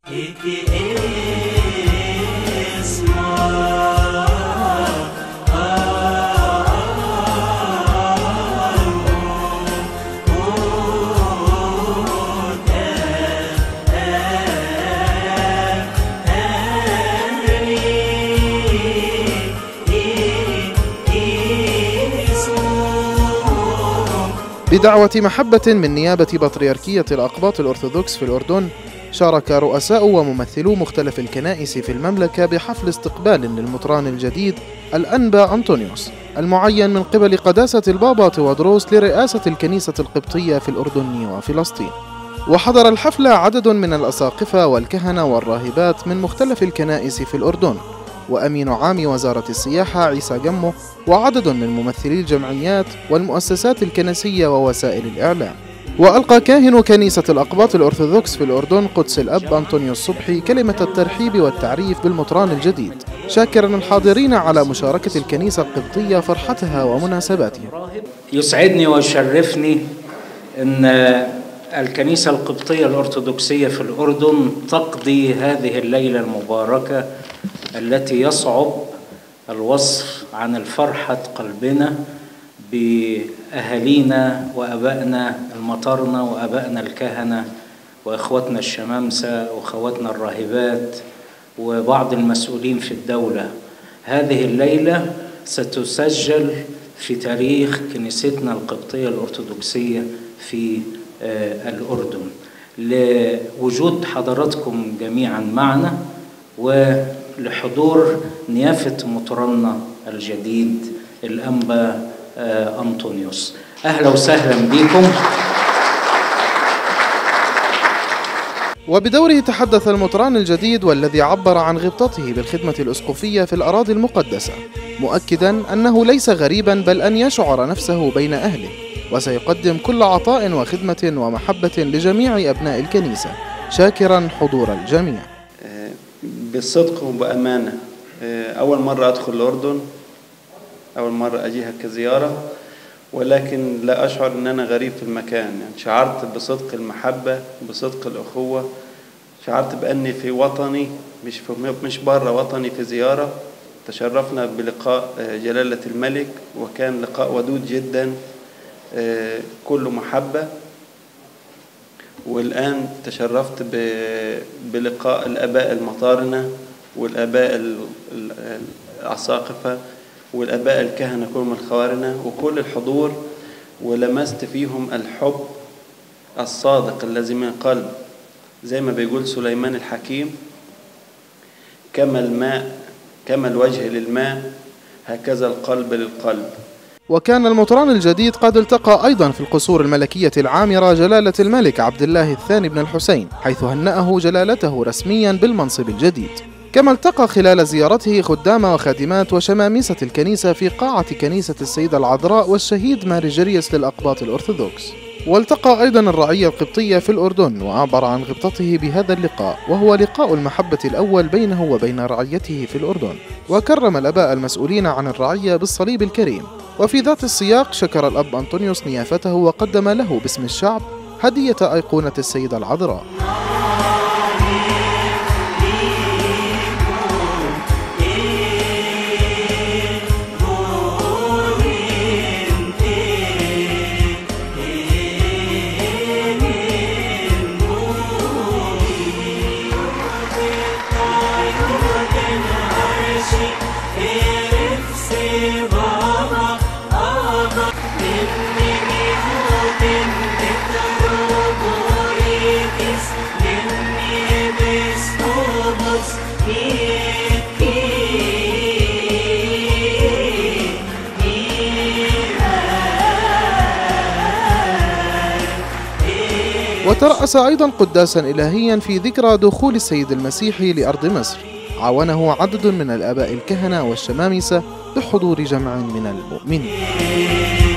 بدعوة محبة من نيابة بطريركية الأقباط الأرثوذكس في الأردن، شارك رؤساء وممثلو مختلف الكنائس في المملكة بحفل استقبال للمطران الجديد الأنبا أنطونيوس، المعين من قبل قداسة البابا تيودروس لرئاسة الكنيسة القبطية في الأردن وفلسطين. وحضر الحفل عدد من الأساقفة والكهنة والراهبات من مختلف الكنائس في الأردن، وأمين عام وزارة السياحة عيسى جمو، وعدد من ممثلي الجمعيات والمؤسسات الكنسية ووسائل الإعلام. وألقى كاهن كنيسة الأقباط الأرثوذكس في الأردن قدس الأب أنطونيوس صبحي كلمة الترحيب والتعريف بالمطران الجديد، شاكرا الحاضرين على مشاركة الكنيسة القبطية فرحتها ومناسباتها. يسعدني ويشرفني أن الكنيسة القبطية الأرثوذكسية في الأردن تقضي هذه الليلة المباركة التي يصعب الوصف عن الفرحة قلبنا بأهالينا وأبائنا المطرنة وأبائنا الكهنة وإخوتنا الشمامسة وأخواتنا الراهبات وبعض المسؤولين في الدولة. هذه الليلة ستسجل في تاريخ كنيستنا القبطية الأرثوذكسية في الأردن، لوجود حضراتكم جميعا معنا ولحضور نيافة مطرنا الجديد الأنبا أنطونيوس. أهلا وسهلا بكم. وبدوره تحدث المطران الجديد والذي عبر عن غبطته بالخدمة الأسقفية في الأراضي المقدسة، مؤكدا أنه ليس غريبا بل أن يشعر نفسه بين أهله، وسيقدم كل عطاء وخدمة ومحبة لجميع أبناء الكنيسة، شاكرا حضور الجميع. بالصدق وبأمانة، أول مرة أدخل الأردن، أول مرة أجيها كزيارة، ولكن لا أشعر أن أنا غريب في المكان. يعني شعرت بصدق المحبة، بصدق الأخوة، شعرت بأني في وطني مش برا وطني في زيارة. تشرفنا بلقاء جلالة الملك وكان لقاء ودود جدا كله محبة. والآن تشرفت بلقاء الآباء المطارنة والآباء الأساقفة والآباء الكهنة كلهم الخوارنة وكل الحضور، ولمست فيهم الحب الصادق الذي من قلب، زي ما بيقول سليمان الحكيم: كما الماء، كما الوجه للماء هكذا القلب للقلب. وكان المطران الجديد قد التقى أيضا في القصور الملكية العامرة جلالة الملك عبد الله الثاني بن الحسين، حيث هنأه جلالته رسميا بالمنصب الجديد. كما التقى خلال زيارته خدام وخادمات وشمامسة الكنيسة في قاعة كنيسة السيدة العذراء والشهيد ماري جريس للأقباط الأرثوذكس. والتقى أيضا الرعية القبطية في الأردن وعبر عن غبطته بهذا اللقاء، وهو لقاء المحبة الأول بينه وبين رعيته في الأردن. وكرم الآباء المسؤولين عن الرعية بالصليب الكريم. وفي ذات السياق شكر الأب أنطونيوس نيافته وقدم له باسم الشعب هدية أيقونة السيدة العذراء. وترأس أيضا قداسا إلهيا في ذكرى دخول السيد المسيح لأرض مصر، عاونه عدد من الآباء الكهنة والشمامسة بحضور جمع من المؤمنين.